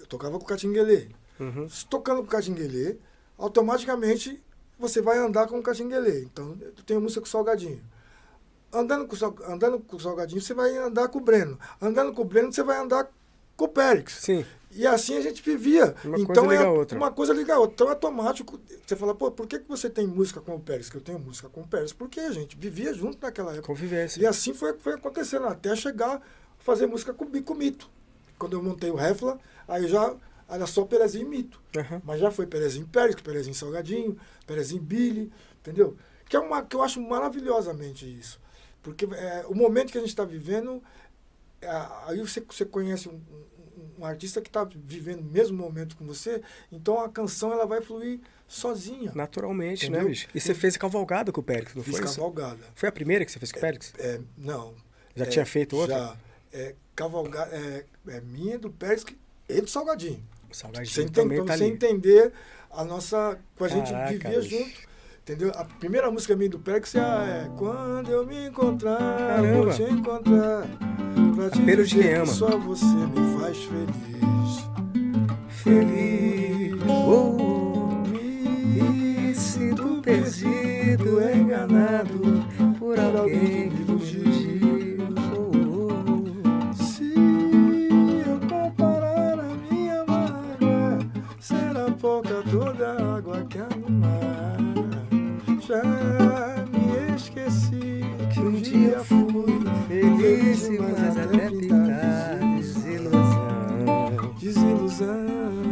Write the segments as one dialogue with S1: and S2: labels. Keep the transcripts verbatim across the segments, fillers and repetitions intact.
S1: Eu tocava com o Catinguelê.
S2: Uhum.
S1: Tocando com o Catinguelê, automaticamente você vai andar com o Catinguelê. Então, eu tenho música com o Salgadinho. Andando com, o, andando com o Salgadinho, você vai andar com o Breno. Andando com o Breno, você vai andar com o Périx.
S2: Sim.
S1: E assim a gente vivia.
S2: Uma
S1: então,
S2: coisa liga
S1: é,
S2: a outra.
S1: Uma coisa liga a outra. Então é automático. Você fala, pô, por que, que você tem música com o Périx? Que eu tenho música com o Périx. Porque a gente vivia junto naquela época.
S2: Convivência.
S1: E assim foi, foi acontecendo, até chegar a fazer música com o Bico Mito. Quando eu montei o Refla, aí já era só Perezinho e Mito.
S2: Uhum.
S1: Mas já foi Perezinho e Périx, Perezinho e Salgadinho, Perezinho e Billy, entendeu? Que é uma que eu acho maravilhosamente isso. Porque é, o momento que a gente está vivendo, é, aí você, você conhece um, um, um artista que está vivendo o mesmo momento com você, então a canção ela vai fluir sozinha.
S2: Naturalmente,
S1: entendeu?
S2: né, bicho? E você fez cavalgada com o Périx, não
S1: Fiz
S2: foi
S1: cavalgada.
S2: Isso? Foi a primeira que você fez com o Périx?
S1: É, é, não.
S2: Já
S1: é,
S2: tinha feito outra?
S1: Já. É, cavalgada, é, é minha, do Périx e do Salgadinho.
S2: O Salgadinho
S1: Você
S2: também
S1: entende,
S2: tá
S1: você
S2: ali.
S1: entender a nossa... Com a gente
S2: Caraca,
S1: vivia
S2: bicho.
S1: junto. Entendeu? A primeira música minha do Périx é, é Quando eu me encontrar,
S2: Caramba.
S1: vou te encontrar. Pra te
S2: Apelo de
S1: dizer
S2: quem
S1: que
S2: ama.
S1: só você me faz feliz. Feliz.
S2: Oh,
S1: Me sinto perdido, enganado
S2: por
S1: alguém que me iludiu.
S2: Oh,
S1: Se eu comparar a minha mágoa, será pouca toda a água que há no mar. Já me esqueci que um dia fui feliz, mas até pintar
S2: desilusão.
S1: desilusão.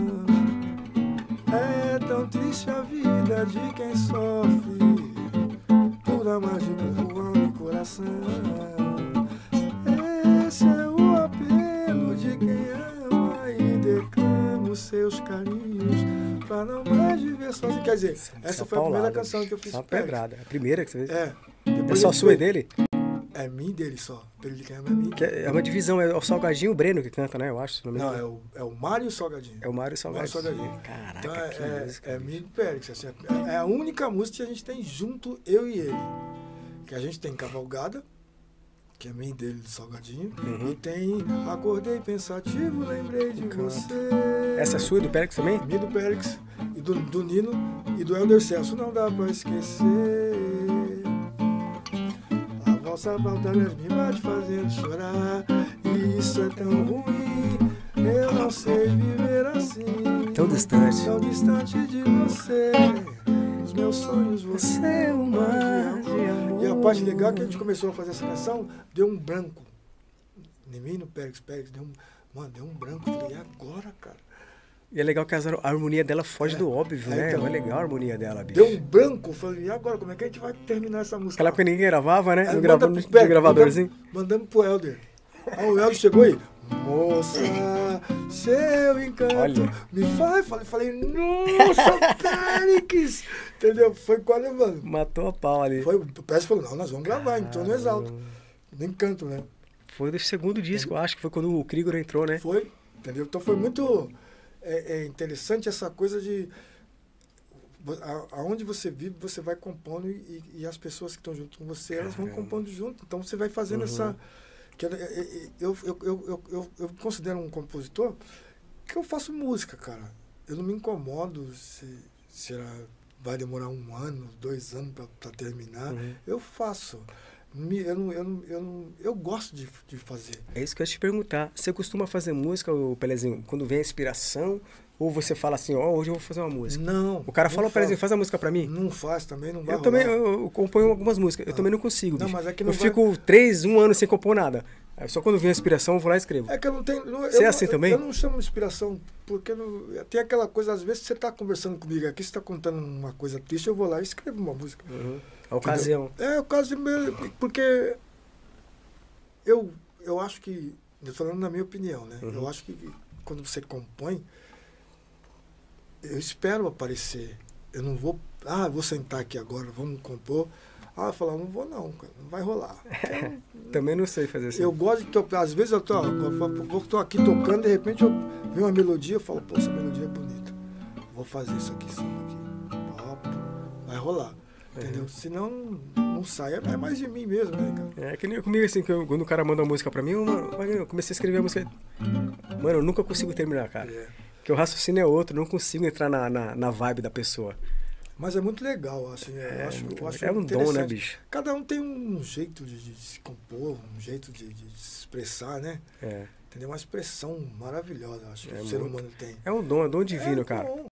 S1: É tão triste a vida de quem sofre por amar de corpo, alma e coração. Esse é o apelo de quem ama e declama os seus carinhos pra não mais viver sozinho. Quer dizer, essa
S2: Só
S1: foi a primeira
S2: paulada,
S1: canção
S2: bicho.
S1: que eu fiz
S2: Só
S1: pro Périx.
S2: pedrada. A primeira que você fez?
S1: É.
S2: É
S1: Depois
S2: só
S1: ele
S2: sua e
S1: fez-
S2: dele?
S1: É minha e dele só. Pelo de quem ama é minha.
S2: Que é uma divisão, é o Salgadinho e o Breno que canta, né? Eu acho. se Não, me
S1: Não,
S2: engano.
S1: é o, é o Mário e o Salgadinho.
S2: É o Mário
S1: Mário
S2: Salgadinho.
S1: Salgadinho.
S2: Caraca,
S1: Então é,
S2: que
S1: é,
S2: música.
S1: é
S2: bicho.
S1: minha e do Périx. Assim, é, é a única música que a gente tem junto, eu e ele. Que a gente tem Cavalgada, que é minha e dele, do Salgadinho.
S2: Uhum.
S1: E tem Acordei Pensativo, Lembrei de
S2: Canto.
S1: Você.
S2: Essa é sua e do Périx também?
S1: Minha do Périx, e do, do Nino e do Helder Celso. Não dá pra esquecer. A valsa Valdárias me bate fazendo chorar. E isso é tão ruim. Eu não sei viver assim.
S2: Tão distante.
S1: Tão distante de você. Os meus sonhos, você é um mar de amor. E a parte legal é que a gente começou a fazer essa canção, deu um branco. Em mim, no Périx, Périx, deu um, mano, deu um branco. Eu falei, e agora, cara?
S2: E é legal que a harmonia dela foge
S1: É.
S2: do óbvio,
S1: É,
S2: né?
S1: então.
S2: É legal a harmonia dela, bicho.
S1: Deu um branco. Eu falei, e agora, como é que a gente vai terminar essa música?
S2: Naquela época ninguém gravava, né?
S1: Aí
S2: No,
S1: manda
S2: grava...
S1: pro
S2: no
S1: Périx,
S2: gravadorzinho.
S1: Mandamos, mandamos pro Helder. Aí o Helder chegou aí. Moça, seu encanto
S2: Olha.
S1: me faz. Falei, falei, nossa, Périx! Entendeu? Foi quase, mano.
S2: Matou a pau ali.
S1: Foi, o Périx falou, não, nós vamos gravar em torno exalto. Nem canto, né?
S2: Foi do segundo disco, eu acho que foi quando o Krigor entrou, né?
S1: Foi, entendeu? Então foi muito é, é interessante essa coisa de a- aonde você vive, você vai compondo e, e as pessoas que estão junto com você, elas vão
S2: Caramba.
S1: compondo junto. Então você vai fazendo
S2: Uhum.
S1: essa... Que eu, eu, eu, eu, eu, eu, eu considero um compositor que eu faço música, cara. Eu não me incomodo se, se ela vai demorar um ano, dois anos para terminar.
S2: Uhum.
S1: Eu faço. Me- Eu, não, eu, não, eu, não, eu gosto de, de fazer.
S2: É isso que eu ia te perguntar. Você costuma fazer música, ô Pelezinho, quando vem a inspiração? Ou você fala assim, ó, hoje eu vou fazer uma música?
S1: Não.
S2: O cara
S1: não
S2: fala,
S1: faço.
S2: Pelezinho, faz a música pra mim?
S1: Não faz também, não vai
S2: Eu também,
S1: rolar.
S2: eu, eu componho algumas músicas. Eu
S1: Ah.
S2: também não consigo,
S1: Não,
S2: bicho.
S1: mas é que não
S2: eu
S1: vai-
S2: fico três, um ano sem compor nada. Aí só quando vem a inspiração, eu vou lá e escrevo.
S1: É que eu não tenho... não-
S2: Você
S1: eu
S2: é
S1: não-
S2: assim
S1: eu-
S2: também?
S1: Eu não chamo de inspiração, porque não, tem aquela coisa, às vezes você está conversando comigo aqui, você está contando uma coisa triste, eu vou lá e escrevo uma música.
S2: Uhum. A ocasião.
S1: É, o caso de meu, porque eu, eu acho que, falando na minha opinião, né?
S2: Uhum.
S1: Eu acho que quando você compõe, eu espero aparecer. Eu não vou, ah, vou sentar aqui agora, vamos compor. Ah, falar, não vou não, cara, não vai rolar.
S2: Também não sei fazer assim.
S1: Eu gosto de tocar, às vezes eu tô, eu tô aqui tocando, de repente eu vejo uma melodia, eu falo, pô, essa melodia é bonita. Vou fazer isso aqui, isso aqui. Ó, vai rolar. Entendeu?
S2: Uhum.
S1: Senão não sai, é mais de mim mesmo, né, cara?
S2: É que nem comigo assim, que eu- quando o cara manda uma música pra mim, eu, mano, eu comecei a escrever a música. Mano, eu nunca consigo terminar, cara.
S1: É.
S2: Que o raciocínio é outro, não consigo entrar na, na, na vibe da pessoa.
S1: Mas é muito legal, assim,
S2: É,
S1: eu acho, eu acho
S2: é um dom, né,
S1: interessante.
S2: bicho?
S1: Cada um tem um jeito de, de se compor, um jeito de, de se expressar, né?
S2: É.
S1: Entendeu? Uma expressão maravilhosa, eu acho que
S2: É
S1: o ser
S2: muito-
S1: humano tem.
S2: É um dom, é um dom divino,
S1: é
S2: cara.
S1: bom.